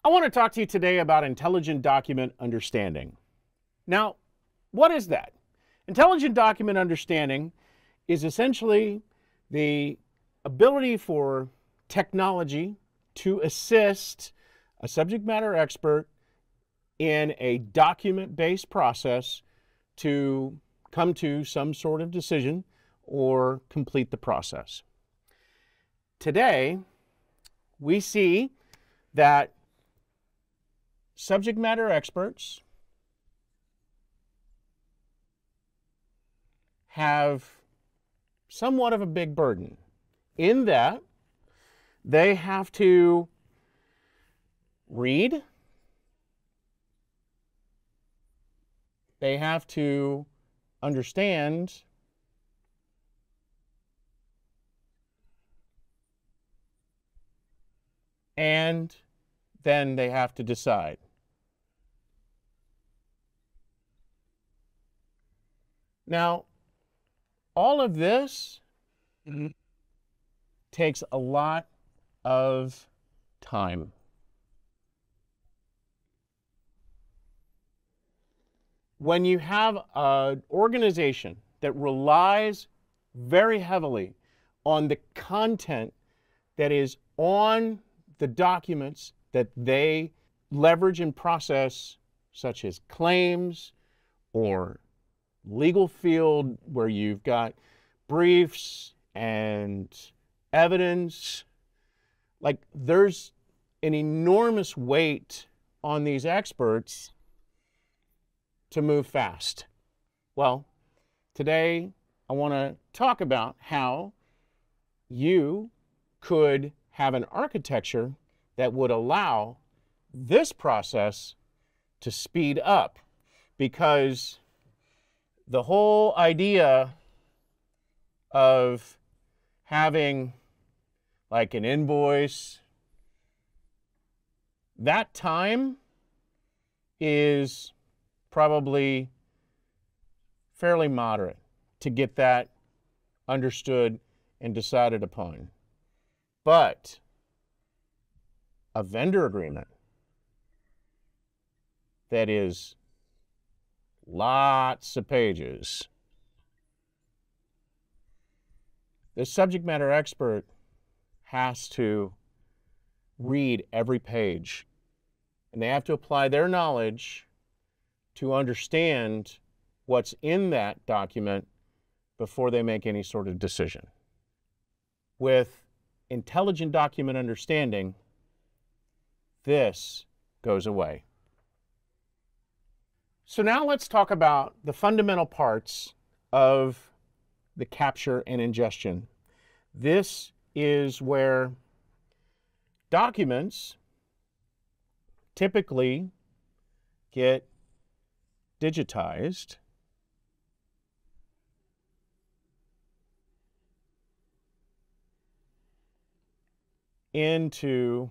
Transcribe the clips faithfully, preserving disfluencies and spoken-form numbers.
I want to talk to you today about intelligent document understanding. Now, what is that? Intelligent document understanding is essentially the ability for technology to assist a subject matter expert in a document-based process to come to some sort of decision or complete the process. Today, we see that subject matter experts have somewhat of a big burden in that they have to read, they have to understand, and then they have to decide. Now, all of this takes a lot of time. When you have an organization that relies very heavily on the content that is on the documents that they leverage and process, such as claims or legal field where you've got briefs and evidence, like there's an enormous weight on these experts to move fast. Well, today I want to talk about how you could have an architecture that would allow this process to speed up, because the whole idea of having like an invoice, that time is probably fairly moderate to get that understood and decided upon. But a vendor agreement that is lots of pages, the subject matter expert has to read every page, and they have to apply their knowledge to understand what's in that document before they make any sort of decision. With intelligent document understanding, this goes away. So now let's talk about the fundamental parts of the capture and ingestion. This is where documents typically get digitized into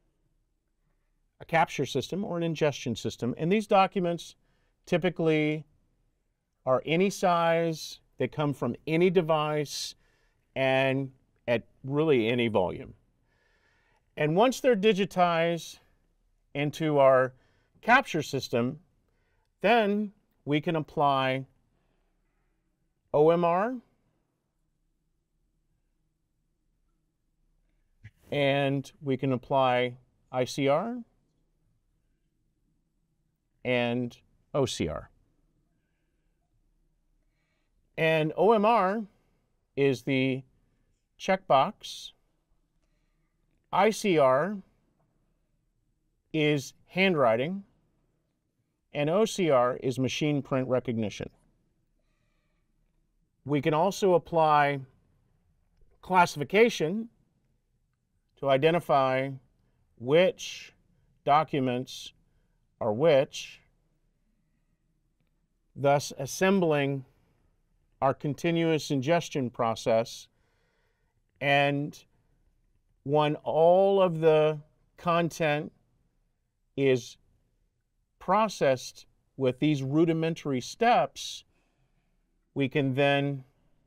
a capture system or an ingestion system. And these documents typically are any size, they come from any device, and at really any volume. And once they're digitized into our capture system, then we can apply O M R and we can apply I C R and O C R. And O M R is the checkbox. I C R is handwriting, and O C R is machine print recognition. We can also apply classification to identify which documents are which, thus assembling our continuous ingestion process. And when all of the content is processed with these rudimentary steps, we can then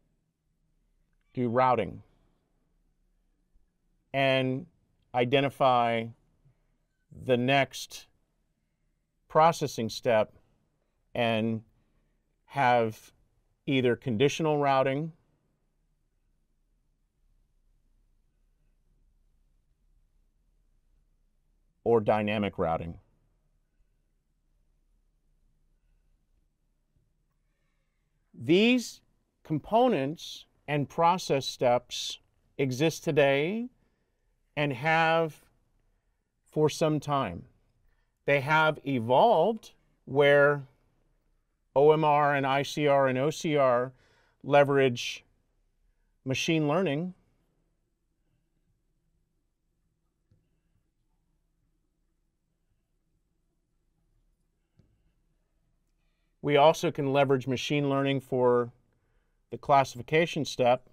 do routing and identify the next processing step and have either conditional routing or dynamic routing. These components and process steps exist today and have for some time. They have evolved where O M R and I C R and O C R leverage machine learning We also can leverage machine learning for the classification step,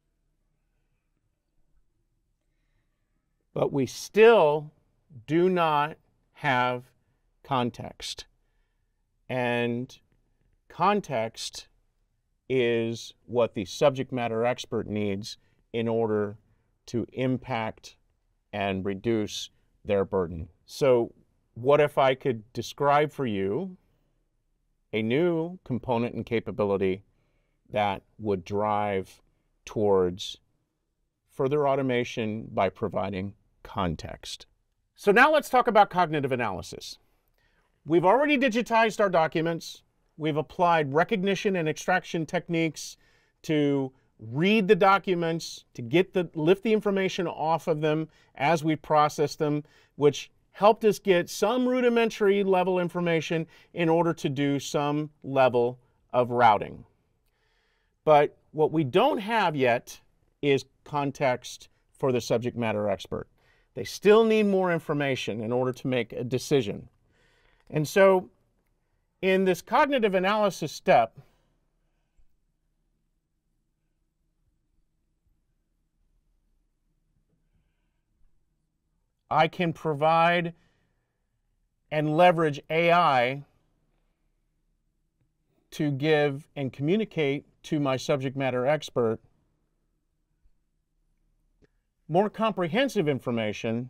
but we still do not have context. And context is what the subject matter expert needs in order to impact and reduce their burden. So what if I could describe for you a new component and capability that would drive towards further automation by providing context? So now let's talk about cognitive analysis. We've already digitized our documents. We've applied recognition and extraction techniques to read the documents, to get the, lift the information off of them as we process them, which helped us get some rudimentary level information in order to do some level of routing. But what we don't have yet is context for the subject matter expert. They still need more information in order to make a decision. And so in this cognitive analysis step, I can provide and leverage A I to give and communicate to my subject matter expert more comprehensive information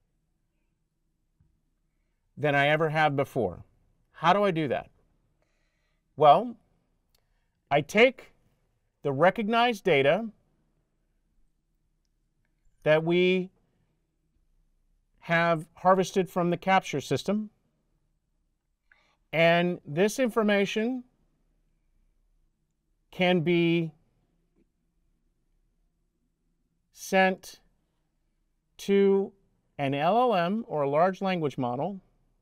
than I ever have before. How do I do that? Well, I take the recognized data that we have harvested from the capture system, and this information can be sent to an L L M or a large language model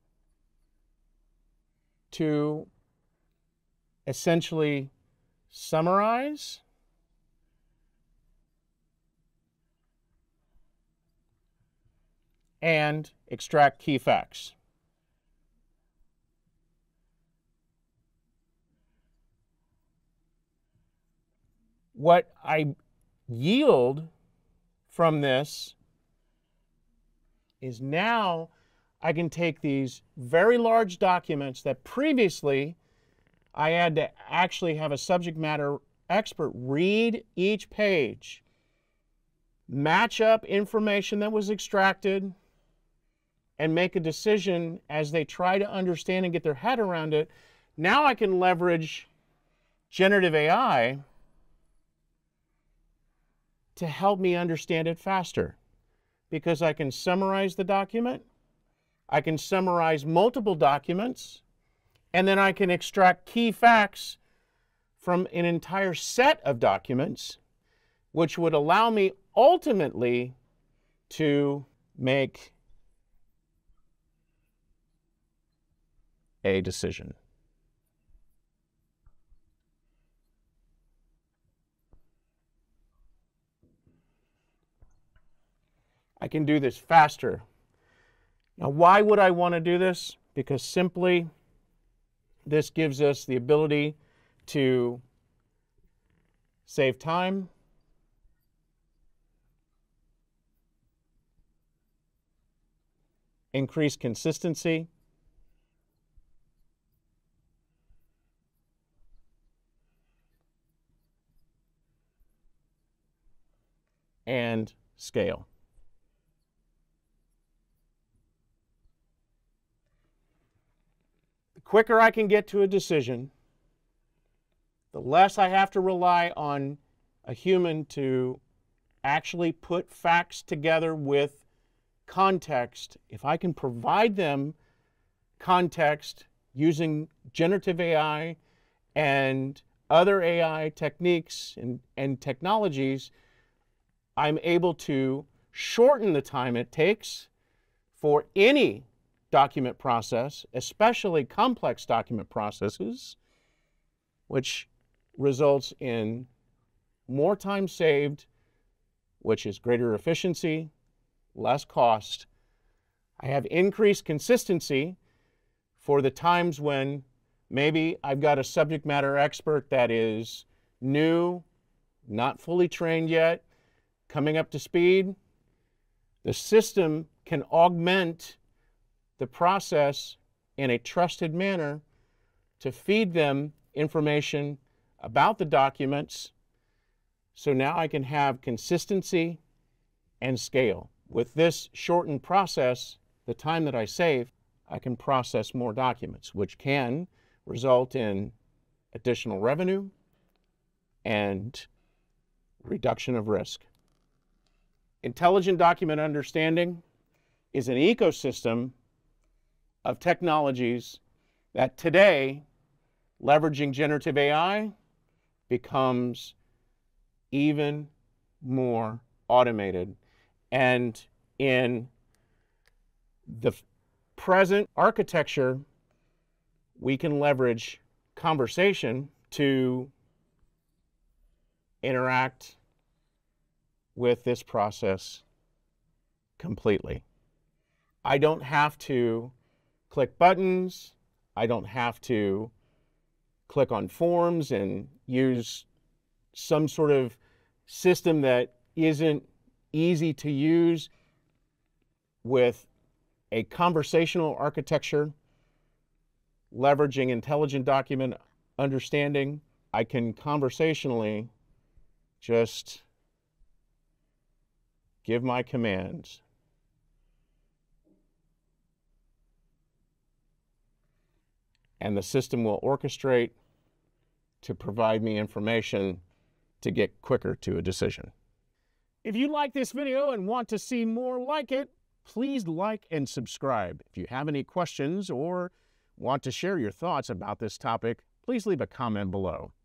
to essentially summarize and extract key facts. What I yield from this is now I can take these very large documents that previously I had to actually have a subject matter expert read each page, match up information that was extracted, and make a decision as they try to understand and get their head around it. Now I can leverage generative A I to help me understand it faster, because I can summarize the document, I can summarize multiple documents, and then I can extract key facts from an entire set of documents, which would allow me ultimately to make a decision. I can do this faster. Now, why would I want to do this? Because simply this gives us the ability to save time, increase consistency, and scale. quicker I can get to a decision, the less I have to rely on a human to actually put facts together with context. If I can provide them context using generative A I and other A I techniques and, and technologies, I'm able to shorten the time it takes for any document process, especially complex document processes, which results in more time saved, which is greater efficiency, less cost. I have increased consistency for the times when maybe I've got a subject matter expert that is new, not fully trained yet, coming up to speed. The system can augment the process in a trusted manner to feed them information about the documents. So now I can have consistency and scale. With this shortened process, the time that I save, I can process more documents, which can result in additional revenue and reduction of risk. Intelligent document understanding is an ecosystem of technologies that today, leveraging generative A I, becomes even more automated. And in the present architecture, we can leverage conversation to interact with this process completely. I don't have to click buttons. I don't have to click on forms and use some sort of system that isn't easy to use. With a conversational architecture, leveraging intelligent document understanding, I can conversationally just give my commands. And the system will orchestrate to provide me information to get quicker to a decision. If you like this video and want to see more like it, please like and subscribe. If you have any questions or want to share your thoughts about this topic, please leave a comment below.